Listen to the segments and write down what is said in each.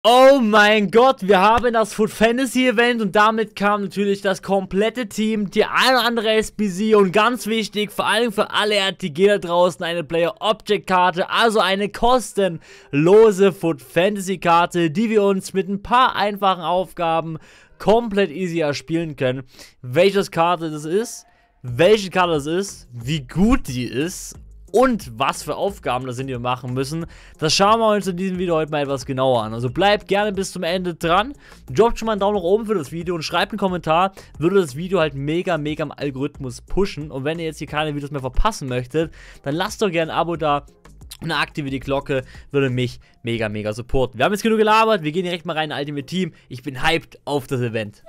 Oh mein Gott, wir haben das Foot Fantasy Event und damit kam natürlich das komplette Team, die eine oder andere SBC und ganz wichtig, vor allem für alle RTG da draußen, eine Player Object Karte, also eine kostenlose Foot Fantasy Karte, die wir uns mit ein paar einfachen Aufgaben komplett easy erspielen können. Welche Karte das ist, wie gut die ist und was für Aufgaben das sind, die wir machen müssen, das schauen wir uns in diesem Video heute mal etwas genauer an. Also bleibt gerne bis zum Ende dran, droppt schon mal einen Daumen nach oben für das Video und schreibt einen Kommentar, würde das Video halt mega im Algorithmus pushen. Und wenn ihr jetzt hier keine Videos mehr verpassen möchtet, dann lasst doch gerne ein Abo da und aktiviert die Glocke, würde mich mega supporten. Wir haben jetzt genug gelabert, wir gehen direkt mal rein in Ultimate Team. Ich bin hyped auf das Event.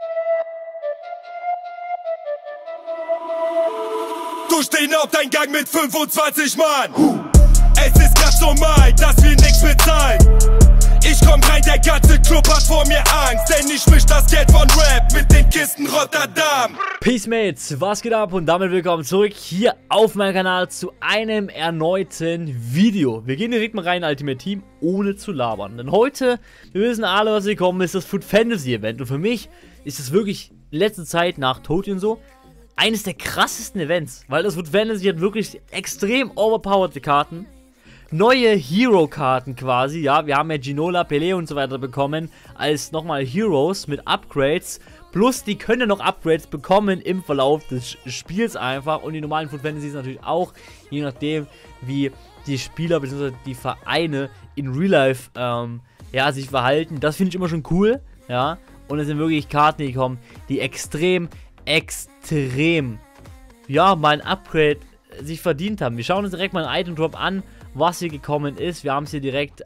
Du stehst auf dein Gang mit 25 Mann. Es ist ganz normal, dass wir nichts bezahlen. Ich komm rein, der ganze Club hat vor mir Angst, denn ich misch das Geld von Rap mit den Kisten Rotterdam. Peace Mates, was geht ab und damit willkommen zurück hier auf meinem Kanal zu einem erneuten Video. Wir gehen direkt mal rein in Ultimate Team, ohne zu labern. Denn heute, wir wissen alle, was hier kommen, ist das Foot Fantasy Event. Und für mich ist es wirklich in letzter Zeit nach Toti und so eines der krassesten Events, weil das Foot Fantasy hat wirklich extrem overpowered Karten, neue Hero-Karten quasi, ja, wir haben ja Ginola, Pelé und so weiter bekommen, als nochmal Heroes mit Upgrades, plus die können noch Upgrades bekommen im Verlauf des Spiels einfach und die normalen Foot Fantasies natürlich auch, je nachdem wie die Spieler bzw. die Vereine in Real Life, ja, sich verhalten, das finde ich immer schon cool, ja, und es sind wirklich Karten, die kommen, die extrem, ja, mal ein Upgrade sich verdient haben. Wir schauen uns direkt mal ein Item Drop an, was hier gekommen ist. Wir haben hier direkt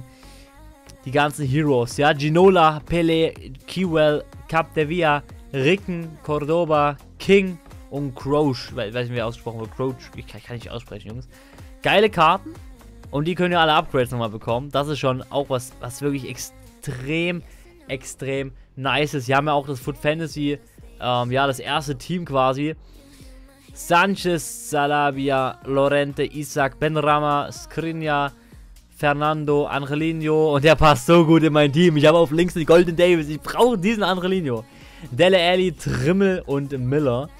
die ganzen Heroes, ja, Ginola, Pelé, Kewell, Capdevia, Ricken, Cordoba, King und Crouch. Weiß nicht, wie ausgesprochen wird. Crouch, ich kann nicht aussprechen, Jungs. Geile Karten und die können ja alle Upgrades nochmal bekommen. Das ist schon auch was wirklich extrem nice ist. Wir haben ja auch das Foot Fantasy, ja, das erste Team quasi. Sanchez, Salavia, Lorente, Isaac, Benrahma, Skriniar, Fernando, Angelino. Und der passt so gut in mein Team. Ich habe auf links den Golden Davis. Ich brauche diesen Angelino. Dele Alli, Trimmel und Miller.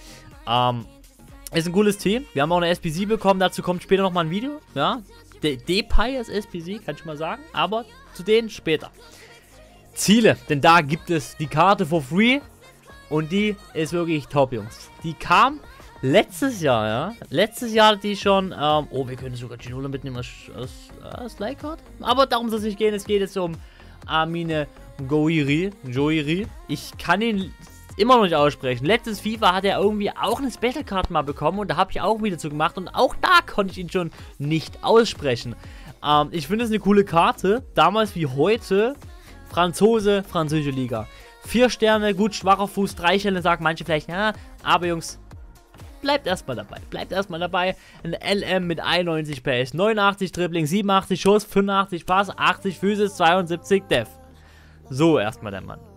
Ist ein cooles Team. Wir haben auch eine SBC bekommen. Dazu kommt später nochmal ein Video. Ja, Depay ist SBC, kann ich mal sagen. Aber zu denen später. Ziele, denn da gibt es die Karte for free. Und die ist wirklich top, Jungs. Die kam letztes Jahr, ja. Letztes Jahr hat die schon, oh, wir können sogar Ginola mitnehmen als Leihkarte. Aber darum soll es nicht gehen. Es geht jetzt um Amine Joiri. Ich kann ihn immer noch nicht aussprechen. Letztes FIFA hat er irgendwie auch eine Special Card mal bekommen. Und da habe ich auch ein Video zu gemacht. Und auch da konnte ich ihn schon nicht aussprechen. Ich finde es eine coole Karte. Damals wie heute. Franzose, französische Liga. 4 Sterne, gut, schwacher Fuß, 3 Sterne, sagen manche vielleicht, ja, aber Jungs, bleibt erstmal dabei, ein LM mit 91 PS, 89 Dribbling, 87 Schuss, 85 Pass, 80 Physis, 72 Def. So, erstmal der Mann.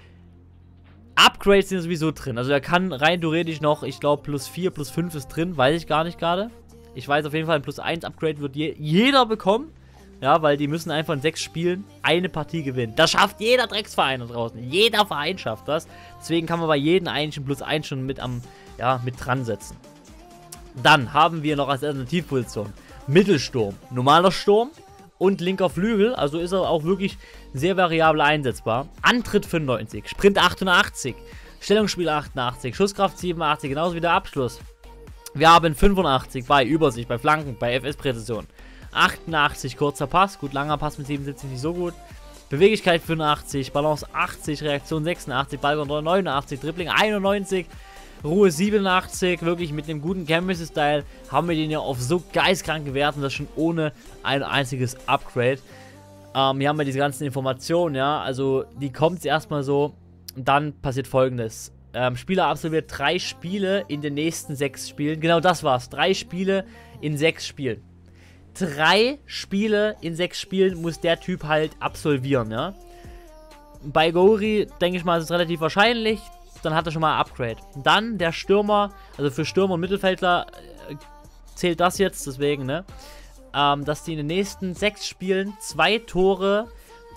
Upgrades sind sowieso drin, also er kann rein theoretisch noch, ich glaube, plus 4, plus 5 ist drin, weiß ich gar nicht gerade. Ich weiß auf jeden Fall, ein plus 1 Upgrade wird jeder bekommen. Ja, weil die müssen einfach in 6 Spielen eine Partie gewinnen. Das schafft jeder Drecksverein da draußen. Jeder Verein schafft das. Deswegen kann man bei jedem einzelnen plus 1 schon mit mit dran setzen. Dann haben wir noch als Alternativposition Mittelsturm, normaler Sturm und linker Flügel. Also ist er auch wirklich sehr variabel einsetzbar. Antritt 95, Sprint 88, Stellungsspiel 88, Schusskraft 87, genauso wie der Abschluss. Wir haben 85 bei Übersicht, bei Flanken, bei FS-Präzision. 88, kurzer Pass, gut, langer Pass mit 77 nicht so gut. Beweglichkeit 85, Balance 80, Reaktion 86, Ballkontrolle 89, Dribbling 91, Ruhe 87, wirklich mit einem guten Chemistry-Style haben wir den ja auf so geistkranke Werten, das schon ohne ein einziges Upgrade. Hier haben wir diese ganzen Informationen, ja, also die kommt erstmal so und dann passiert Folgendes. Spieler absolviert 3 Spiele in den nächsten 6 Spielen, genau das war's, 3 Spiele in 6 Spielen. 3 Spiele in 6 Spielen muss der Typ halt absolvieren, ja. Bei Gori, denke ich mal, ist es relativ wahrscheinlich. Dann hat er schon mal ein Upgrade. Dann der Stürmer, also für Stürmer und Mittelfeldler zählt das jetzt, deswegen, ne. Dass die in den nächsten 6 Spielen 2 Tore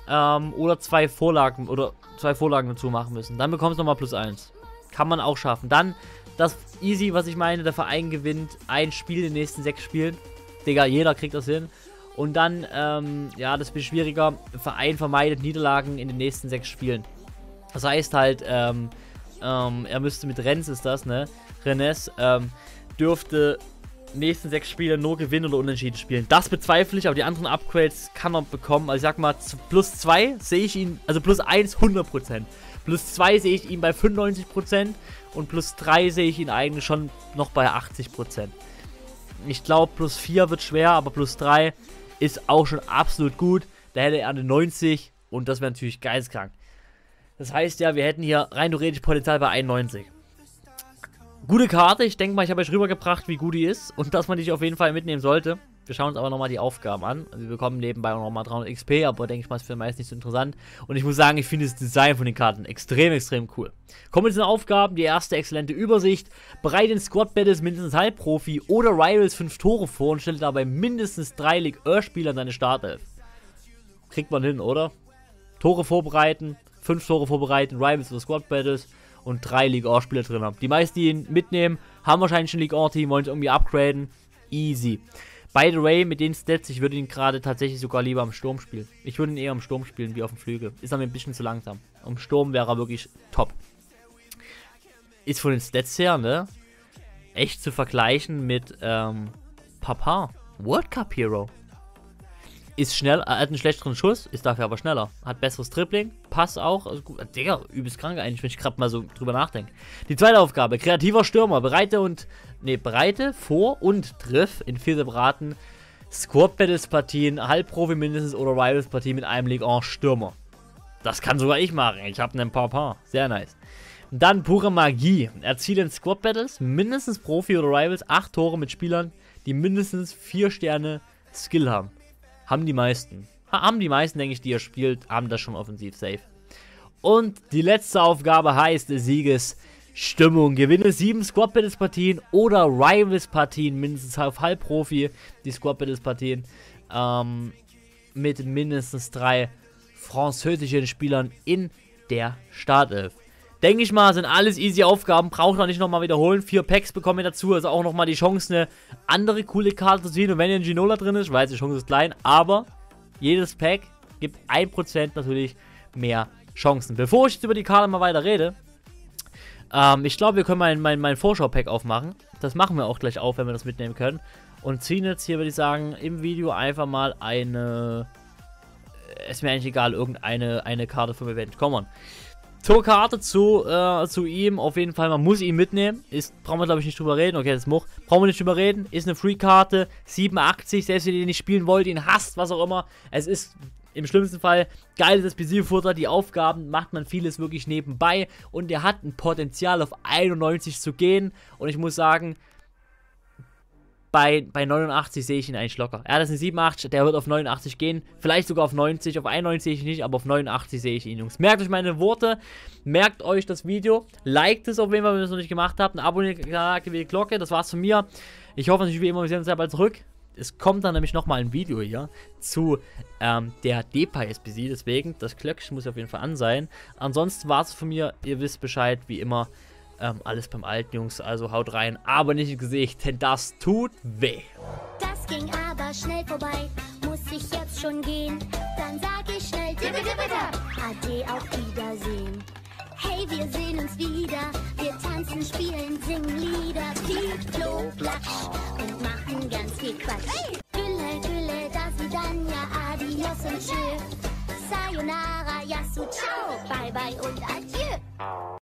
oder zwei Vorlagen dazu machen müssen. Dann bekommst du nochmal +1. Kann man auch schaffen. Dann das easy, was ich meine, der Verein gewinnt ein Spiel in den nächsten 6 Spielen. Digga, jeder kriegt das hin. Und dann, ja, das wird schwieriger. Verein vermeidet Niederlagen in den nächsten 6 Spielen. Das heißt halt, er müsste mit Rennes ist das, ne? Rennes, dürfte nächsten 6 Spiele nur gewinnen oder unentschieden spielen. Das bezweifle ich, aber die anderen Upgrades kann er bekommen. Also ich sag mal, +2 sehe ich ihn, also +1 100%. +2 sehe ich ihn bei 95% und +3 sehe ich ihn eigentlich schon noch bei 80%. Ich glaube, +4 wird schwer, aber +3 ist auch schon absolut gut. Da hätte er eine 90 und das wäre natürlich geisteskrank. Das heißt ja, wir hätten hier rein theoretisch Potenzial bei 91. Gute Karte, ich denke mal, ich habe euch rübergebracht, wie gut die ist und dass man die auf jeden Fall mitnehmen sollte. Wir schauen uns aber nochmal die Aufgaben an. Wir bekommen nebenbei auch nochmal 300 XP, aber denke ich mal, ist für den meisten nicht so interessant. Und ich muss sagen, ich finde das Design von den Karten extrem, extrem cool. Kommen wir zu den Aufgaben. Die erste exzellente Übersicht. Bereite in Squad Battles mindestens Halbprofi oder Rivals 5 Tore vor und stelle dabei mindestens 3 Ligue-1-Spieler in seine Startelf. Kriegt man hin, oder? Tore vorbereiten, 5 Tore vorbereiten, Rivals oder Squad Battles und 3 Ligue-1-Spieler drin haben. Die meisten, die ihn mitnehmen, haben wahrscheinlich ein Ligue-1-Team, wollen es irgendwie upgraden. Easy. By the way, mit den Stats, ich würde ihn gerade tatsächlich sogar lieber am Sturm spielen. Ich würde ihn eher am Sturm spielen, wie auf dem Flügel. Ist aber ein bisschen zu langsam. Am Sturm wäre er wirklich top. Ist von den Stats her, ne? Echt zu vergleichen mit, Papa. World Cup Hero. Ist schnell, hat einen schlechteren Schuss, ist dafür aber schneller. Hat besseres Dribbling, Pass auch. Also gut, Digga, übelst krank eigentlich, wenn ich gerade mal so drüber nachdenke. Die zweite Aufgabe, kreativer Stürmer. Bereite vor und triff in 4 separaten Squad Battles Partien, Halbprofi mindestens oder Rivals Partien mit einem Ligue 1 Stürmer. Das kann sogar ich machen. Ich habe einen Papa. Sehr nice. Dann pure Magie. Erziele in Squad Battles mindestens Profi oder Rivals 8 Tore mit Spielern, die mindestens 4 Sterne Skill haben. Haben die meisten. Haben die meisten, denke ich, die er spielt, haben das schon offensiv safe. Und die letzte Aufgabe heißt Siegesstimmung. Gewinne 7 Squad Battles Partien oder Rivals Partien, mindestens auf Halbprofi, die Squad Battles Partien, mit mindestens 3 französischen Spielern in der Startelf. Denke ich mal, sind alles easy Aufgaben, braucht man nicht nochmal wiederholen. 4 Packs bekommen wir dazu, also auch nochmal die Chance, eine andere coole Karte zu ziehen. Und wenn hier ein Ginola drin ist, ich weiß, die Chance ist klein, aber jedes Pack gibt 1% natürlich mehr Chancen. Bevor ich jetzt über die Karte mal weiter rede, ich glaube, wir können mein Vorschau-Pack aufmachen. Das machen wir auch gleich auf, wenn wir das mitnehmen können. Und ziehen jetzt hier, würde ich sagen, im Video einfach mal eine, ist mir eigentlich egal, irgendeine Karte vom Event. Komm on. Zur Karte zu ihm, auf jeden Fall, man muss ihn mitnehmen. Brauchen wir, glaube ich, nicht drüber reden. Okay, das brauchen wir nicht drüber reden. Ist eine Free-Karte, 87, selbst wenn ihr den nicht spielen wollt, ihn hasst, was auch immer. Es ist im schlimmsten Fall geiles SPC-Futter. Die Aufgaben macht man vieles wirklich nebenbei. Und er hat ein Potenzial auf 91 zu gehen. Und ich muss sagen, bei 89 sehe ich ihn eigentlich locker. Er hat das eine 87, der wird auf 89 gehen. Vielleicht sogar auf 90. Auf 91 sehe ich ihn nicht, aber auf 89 sehe ich ihn, Jungs. Merkt euch meine Worte. Merkt euch das Video. Liked es auf jeden Fall, wenn ihr es noch nicht gemacht habt. Abonniert den Kanal, aktiviert die Glocke. Das war's von mir. Ich hoffe natürlich wie immer, wir sehen uns sehr bald zurück. Es kommt dann nämlich nochmal ein Video hier zu der Depay SPC. Deswegen, das Glöckchen muss auf jeden Fall an sein. Ansonsten war es von mir. Ihr wisst Bescheid, wie immer. Alles beim Alten, Jungs, also haut rein, aber nicht im Gesicht, denn das tut weh. Das ging aber schnell vorbei, muss ich jetzt schon gehen? Dann sag ich schnell Ade, auf Wiedersehen. Hey, wir sehen uns wieder, wir tanzen, spielen, singen Lieder, Piep, Klo, Platsch und machen ganz viel Quatsch. Hey! Gülle, Gülle, das Vidania, Adios und Tschö. Sayonara, Yasu, Ciao, Bye, Bye und Adieu.